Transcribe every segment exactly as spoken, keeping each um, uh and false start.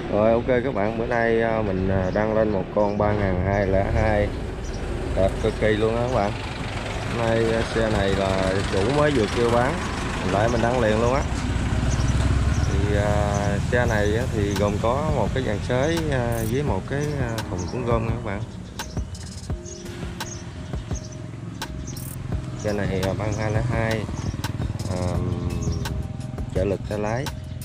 Rồi ok các bạn, bữa nay à, mình à, đăng lên một con ba nghìn hai trăm lẻ hai đẹp cực kỳ luôn đó các bạn. Hôm nay à, xe này là chủ mới vừa kêu bán, lại mình đăng liền luôn á. Thì à, xe này á, thì gồm có một cái dàn xới à, với một cái à, thùng cuốn gom nha các bạn. Xe này à, ba nghìn hai trăm lẻ hai, à, trợ lực tay lái,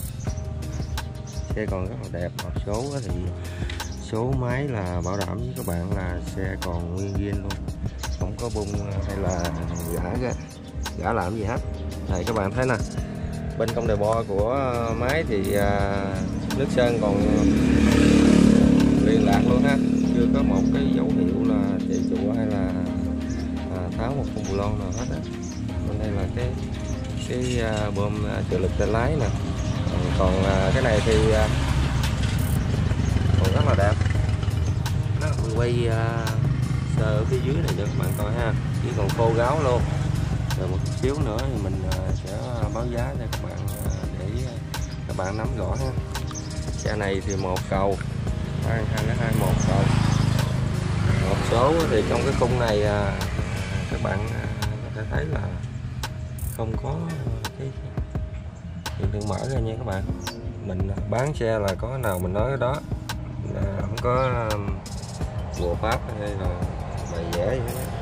xe còn rất là đẹp. Hộp số thì số máy là bảo đảm với các bạn là xe còn nguyên zin luôn, không có bung hay là gã ra gã làm gì hết. Này các bạn thấy nè, bên công đề bo của máy thì à, nước sơn còn liên lạc luôn ha, chưa có một cái dấu hiệu là chạy chùa hay là à, tháo một con bù lon nào hết á. Bên đây là cái cái à, bơm à, trợ lực tay lái nè. Còn à, cái này thì à, còn rất là đẹp. Đó, mình quay uh, sờ ở phía dưới này cho các bạn coi ha, chỉ còn khô ráo luôn. Rồi một chút xíu nữa thì mình uh, sẽ báo giá cho các bạn uh, để uh, các bạn nắm rõ ha. Xe này thì một cầu ba nghìn hai trăm lẻ hai, một cầu. Một số thì trong cái khung này uh, các bạn uh, có thể thấy là không có cái hiện tượng mở ra nha các bạn. Mình bán xe là có nào mình nói cái đó, là không có bùa pháp hay là bài vẽ gì hết.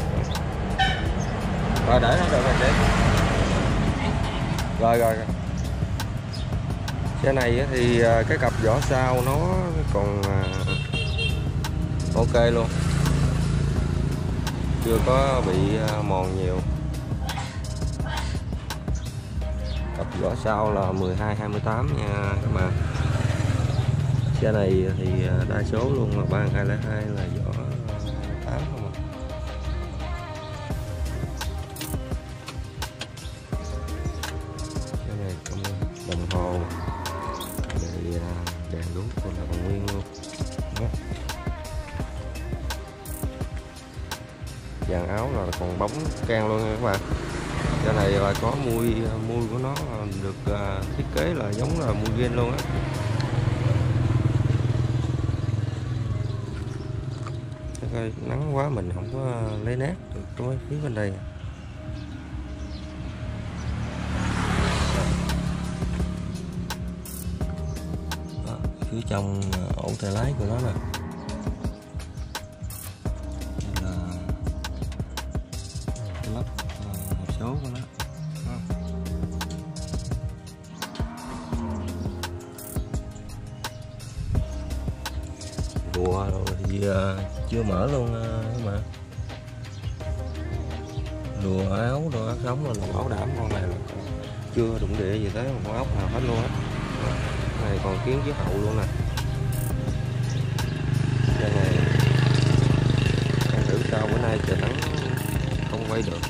Rồi để nó được rồi chị. Rồi rồi rồi. Xe này thì cái cặp vỏ sau nó còn ok luôn, chưa có bị mòn nhiều. Cặp vỏ sau là mười hai hai mươi tám nha các bạn. Xe này thì đa số luôn là ba nghìn hai trăm lẻ hai là vỏ tám không à. Xe này còn đồng hồ để đèn đuốc còn là còn nguyên luôn. Đó. Dàn áo là còn bóng can luôn nha các bạn. Xe này là có mui mui của nó được thiết kế là giống là mui gen luôn á. Nắng quá mình không có lấy nét được cái phía bên đây. Đó, phía trong ổ tay lái của nó nè, đây là cái lắp một số của nó. Rùa rồi thì uh, chưa mở luôn uh, mà rùa áo đồ áo sống là bảo đảm con này là chưa đụng địa gì tới một con ốc nào hết luôn á. Này còn kiến chiếu hậu luôn nè. Cái này em thử sao bữa nay trời nắng không quay được.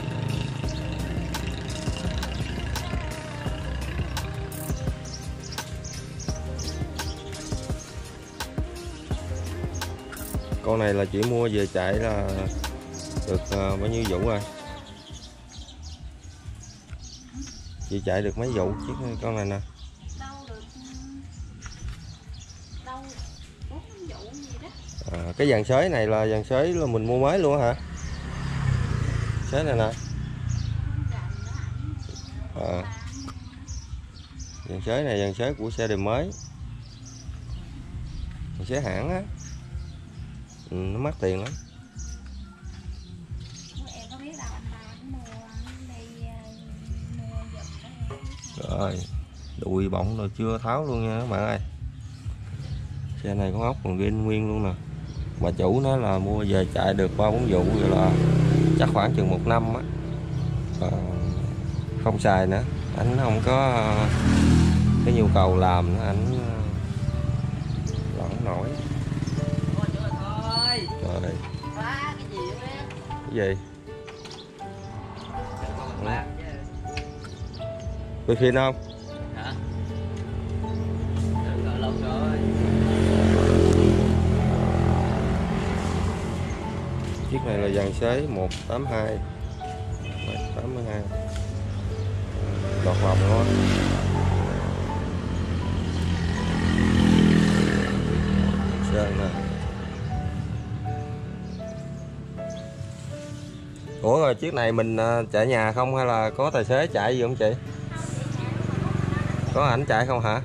Con này là chỉ mua về chạy là được uh, bao nhiêu vụ rồi, chị chạy được mấy vụ chiếc con này nè. À, cái dàn xới này là dàn xới là mình mua mới luôn hả? Xới này nè. À, dàn xới này dàn xới của xe đời mới, dàn xới hãng á. Ừ, nó mắc tiền lắm. Rồi đùi bọng rồi chưa tháo luôn nha các bạn ơi. Xe này có ốc còn ghen nguyên luôn nè. Mà chủ nó là mua về chạy được ba bốn vụ rồi, là chắc khoảng chừng một năm á. À, không xài nữa, anh không có cái nhu cầu làm nữa, anh lỏng nổi. Rồi. Cái gì? Quay phim không? Hả? Chiếc này là dàn xế một tám hai tám mươi hai, đọt lòng luôn. rồi chiếc này mình chạy nhà không hay là có tài xế chạy gì không chị? Có ảnh chạy không hả?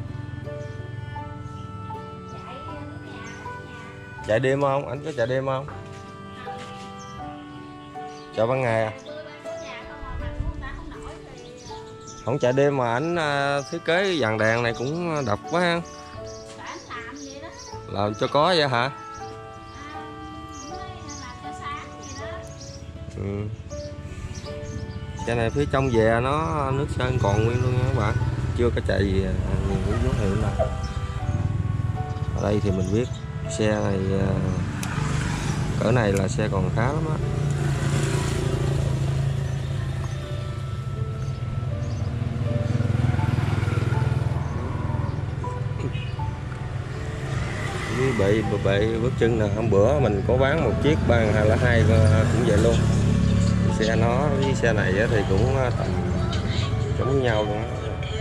Chạy đêm không? Ảnh có chạy đêm không? Chạy ban ngày à? Không chạy đêm mà ảnh thiết kế dàn đèn này cũng độc quá ha. Làm cho có vậy hả? Ừ. Cái này phía trong về nó nước sơn còn nguyên luôn nha các bạn, chưa có chạy gì nhiều dấu hiệu nào. Ở đây thì mình biết xe này cỡ này là xe còn khá lắm á. Bị bị bước chân nè, hôm bữa mình có bán một chiếc ba hai là hai cũng vậy luôn. Xe nó với xe này thì cũng tầm giống với nhau luôn.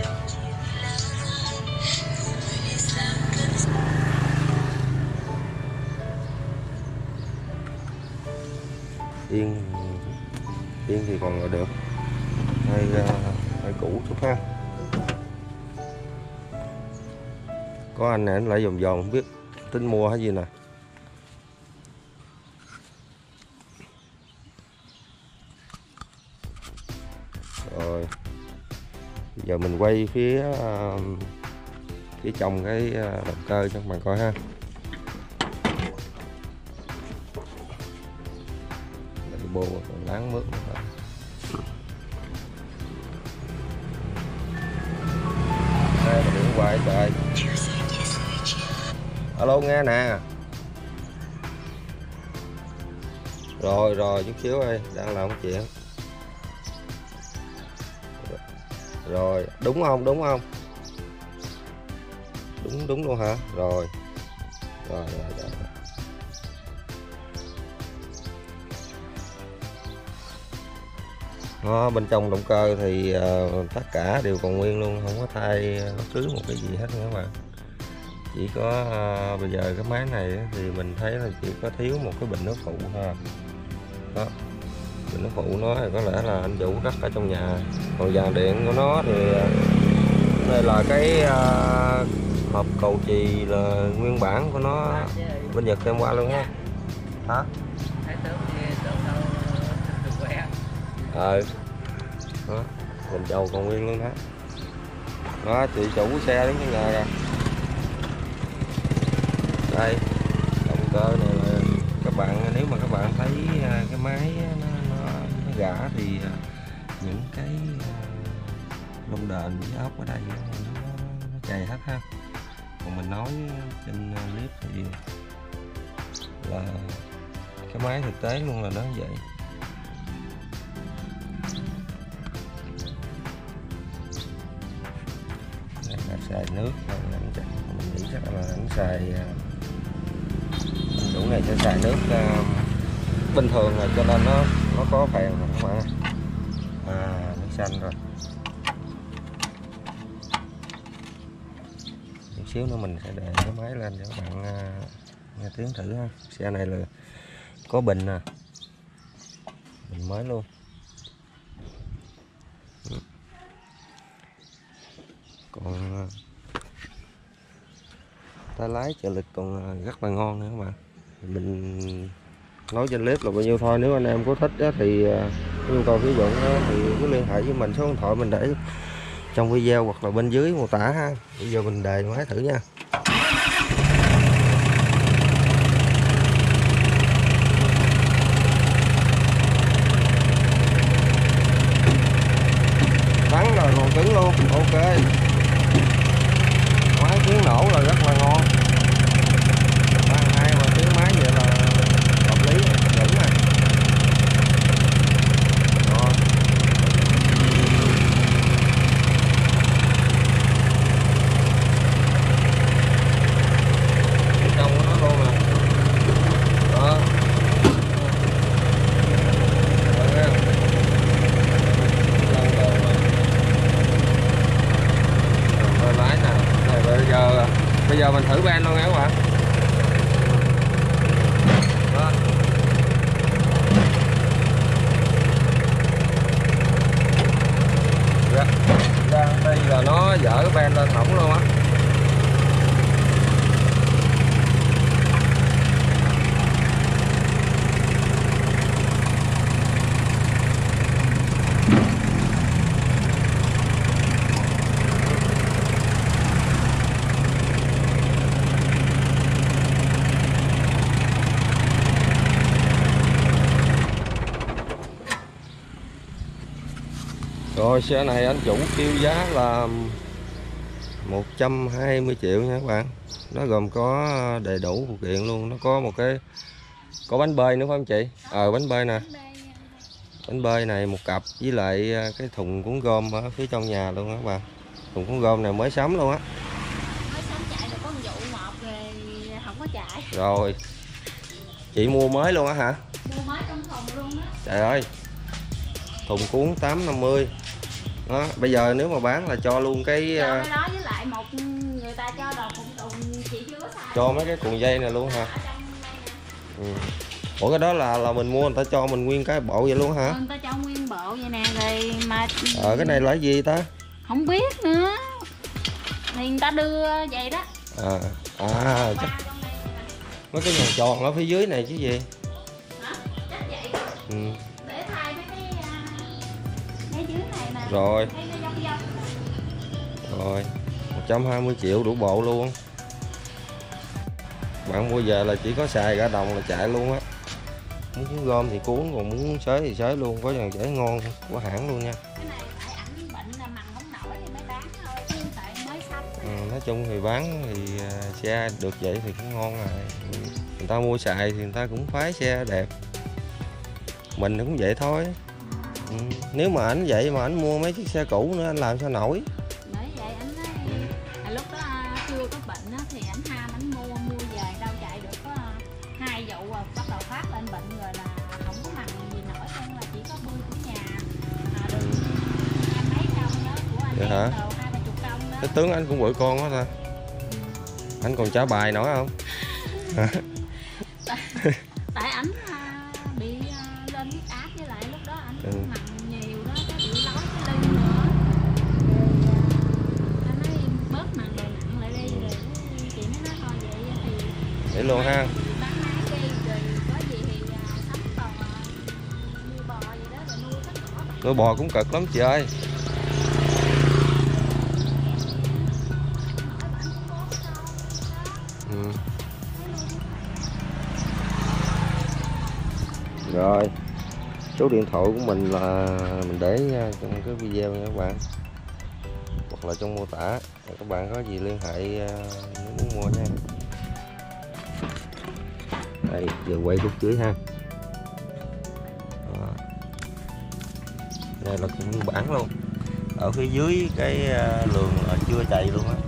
Yên yên thì còn được, hơi hơi cũ chút ha. Có anh này anh lại vòng vòng không biết tính mua hay gì nè. Rồi giờ mình quay phía uh, phía trong cái uh, động cơ cho các bạn coi ha. Để bô láng mướt đây mà đứng hoài trời. Alo nghe nè. Rồi rồi chút xíu ơi, đang làm chuyện. Rồi đúng không đúng không? Đúng đúng luôn hả? Rồi rồi rồi, rồi. Đó, bên trong động cơ thì uh, tất cả đều còn nguyên luôn, không có thay bất cứ một cái gì hết nha các bạn. Chỉ có uh, bây giờ cái máy này thì mình thấy là chỉ có thiếu một cái bình nước phụ thôi. Đó, bình nước phụ nó thì có lẽ là anh chủ cắt ở trong nhà. Còn dàn điện của nó thì đây là cái uh, hộp cầu chì là nguyên bản của nó bên Nhật đem qua luôn á. Hả? Ờ. Đó, bình dầu còn nguyên luôn đó. Đó, chị chủ xe đến cái nhà rồi. Đây, động cơ này là các bạn, nếu mà các bạn thấy cái máy nó, nó, nó gã thì những cái lông đền với ốc ở đây nó, nó, nó chày hết ha. Còn mình nói trên clip thì là cái máy thực tế luôn là nó vậy. Đây là xài nước, mình nghĩ chắc là anh xài chủ này sẽ xài nước uh, bình thường rồi cho nên nó nó có phèn rồi các bạn. À, nước xanh rồi. Chút xíu nữa mình sẽ để cái máy lên cho các bạn uh, nghe tiếng thử ha. Xe này là có bình nè, bình mới luôn. Còn uh, tay lái trợ lực còn rất là ngon nữa các bạn. Mình nói trên clip là bao nhiêu thôi, nếu anh em có thích á, thì có nhu cầu sử dụng á, thì cứ liên hệ với mình, số điện thoại mình để trong video hoặc là bên dưới mô tả ha. Bây giờ mình đề máy thử nha. Bắn rồi còn cứng luôn, ok. Máy tiếng nổ là rất là ngon. Hai mà tiếng máy vậy là hợp lý, chuẩn này. Đó. Trong của nó luôn nè. Đó. Lái nè. Rồi bây giờ bây giờ mình thử van luôn nha các bạn. Đó. là nó dở cái ben lên hỏng luôn á. Rồi xe này anh chủ kêu giá là một trăm hai mươi triệu nha các bạn. Nó gồm có đầy đủ phụ kiện luôn. Nó có một cái có bánh bơi nữa phải không chị? Ờ bánh bơi nè. Bánh bơi này một cặp với lại cái thùng cuốn gom ở phía trong nhà luôn các bạn. Thùng cuốn gom này mới sắm luôn á. Mới sắm chạy được có một vụ một rồi không có chạy. Rồi. Chị mua mới luôn á hả? Mua mới trong thùng luôn á. Trời ơi. Thùng cuốn tám năm mươi. Đó, bây giờ nếu mà bán là cho luôn cái cho cái đó với lại một người ta cho đồ phụ tùng chị chưa có xài. Cho mấy cái cuộn dây này luôn hả? Ừ. Ủa cái đó là là mình mua người ta cho mình nguyên cái bộ vậy luôn hả? Ừ, người ta cho nguyên bộ vậy nè rồi mà. Ờ cái này là cái gì ta? Không biết nữa. Thì người ta đưa vậy đó. À à chắc... mấy cái vòng tròn ở phía dưới này chứ gì? Hả? Chắc vậy. Ừ. Để thay mấy cái mấy dưới này nè. Rồi. Cái nó dốc dốc. Rồi một trăm hai mươi triệu đủ bộ luôn. Bạn mua về là chỉ có xài cả đồng là chạy luôn á. Muốn cuốn gom thì cuốn, còn muốn xới thì xới luôn. Có dàn chảy ngon của hãng luôn nha. Cái này tại ảnh bệnh là mặn không nổi thì mới bán thôi, chứ tại mới sắp. Ừ, nói chung thì bán thì xe được vậy thì cũng ngon rồi. Người ta mua xài thì người ta cũng phái xe đẹp. Mình cũng vậy thôi. Ừ. Nếu mà ảnh vậy mà ảnh mua mấy chiếc xe cũ nữa anh làm sao nổi. Bởi vậy ảnh nói à, lúc đó chưa có bệnh á, thì ảnh ham ảnh mua mua về đâu chạy được có hai vụ rồi bắt đầu phát lên bệnh rồi là không có bằng gì nổi, không là chỉ có bươi của nhà à, được hai mấy công đó của anh em hả? đồ hai ba chục công đó. Cái tướng anh cũng bự con quá ta. Ừ. Anh còn trả bài nổi không? tại, tại ảnh à, bị à, lên huyết áp, với lại lúc đó ảnh ừ. mặn nhiều đó, có bị lói cái lưng nữa. Để luôn ha. Nuôi bò cũng cực lắm chị ơi. Ừ. Rồi số điện thoại của mình là mình để trong cái video nha các bạn, hoặc là trong mô tả. Các bạn có gì liên hệ nếu muốn mua nha. Đây giờ quay khúc dưới ha. Đó. Đây là cũng bản luôn. Ở phía dưới cái lường là chưa chạy luôn á.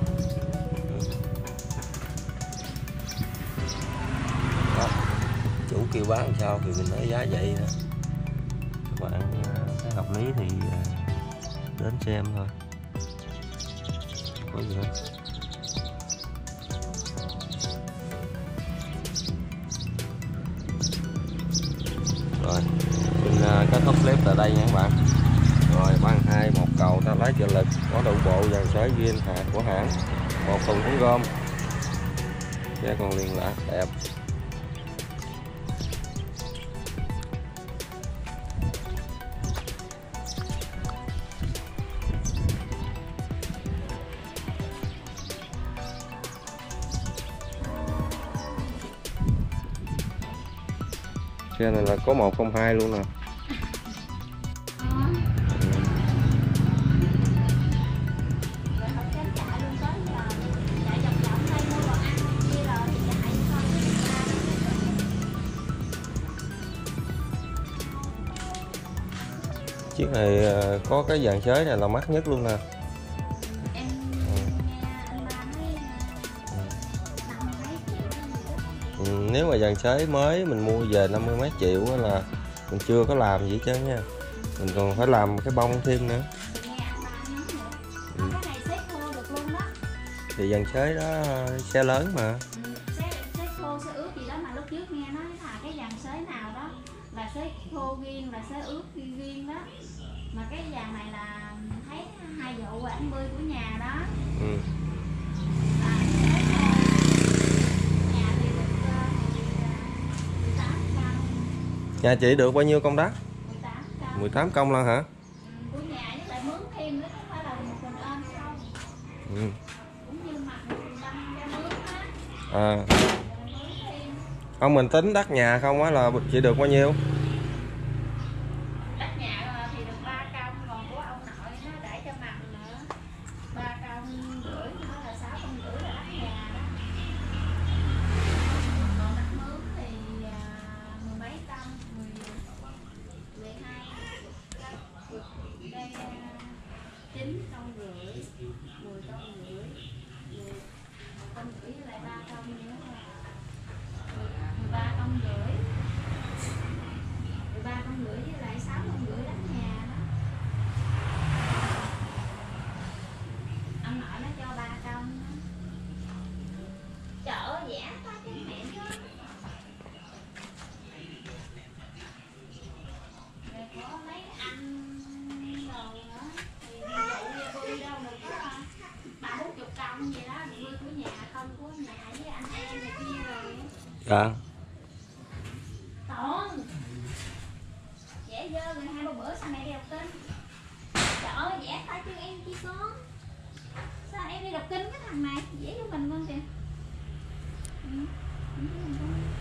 Đó. Chủ kêu bán làm sao thì mình nói giá vậy đó. Các bạn thấy hợp lý thì đến xem thôi. Có gì hết. Rồi mình uh, kết thúc clip tại đây nha các bạn. Rồi ban hai một cầu ta lấy trợ lực, có đủ bộ dàn sới duyên hạt của hãng, một thùng cuốn gom, xe còn liền lạc đẹp. Xe này là có một không hai luôn nè. Chiếc này có cái dàn xới này là mắc nhất luôn nè. Ừ, nếu mà dàn xới mới mình mua về năm mươi mấy triệu là mình chưa có làm gì chứ nha, mình còn phải làm cái bông thêm nữa. Ừ. Thì dàn xới đó xe lớn mà. Xới khô xới ướt gì đó, mà lúc trước nghe nói là cái dàn xới nào đó là xới khô riêng là xới ướt riêng đó, mà cái dàn này là thấy hai vụ ảnh bươi của nhà đó. Ừ. À, thế thôi. Nhà thì được mười tám công. Nhà chị được bao nhiêu công đất? mười tám công. mười tám công lần hả? Ừ, của nhà với lại mướn thêm nữa, không phải là một mình ôm không. Ừ. Cũng như mặt một trăm ra mướn á. À. Rồi mướn thêm. Không, mình tính đất nhà không á là chị được bao nhiêu? Đất nhà thì được ba công, còn của ông nội nó để cho mặt nữa ba công rưỡi, nó là sáu công rưỡi là đất nhà đó. Còn đất mướn thì à, mười mấy công, mười mười hai đây à, chín công rưỡi, mười công rưỡi, mười một công rưỡi với lại ba công nữa là mười ba công rưỡi, mười ba công rưỡi với lại sáu công rưỡi đất nhà đó. Ông nội nó cho ba công đó. Trời ơi giả quá chứ mẹ chứ. Rồi có mấy anh đồ nữa thì ví dụ như bươi đâu được có ba bốn chục công vậy đó, bươi của nhà không, của mẹ với anh em này kia rồi. Dạ. Còn vẽ dơ rồi hai ba bữa sao mẹ đi đọc kinh. Trời ơi vẽ tay chứ em chi con. Sao em đi đọc kinh cái thằng này vẽ cho mình luôn kìa. Ừ. Ừ.